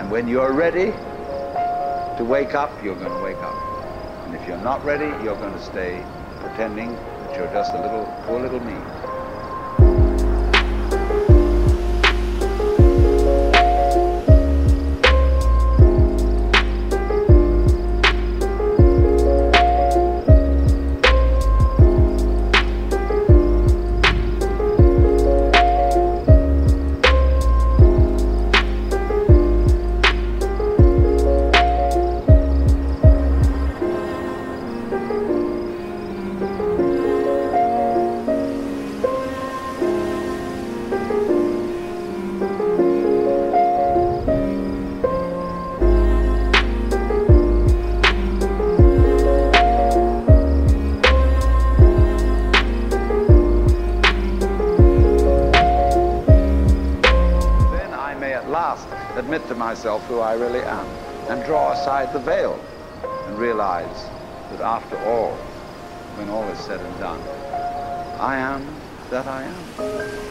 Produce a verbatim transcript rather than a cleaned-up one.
And when you're ready to wake up, you're going to wake up. And if you're not ready, you're going to stay pretending that you're just a little, poor little me. Admit to myself who I really am and draw aside the veil and realize that after all, when all is said and done, I am that I am.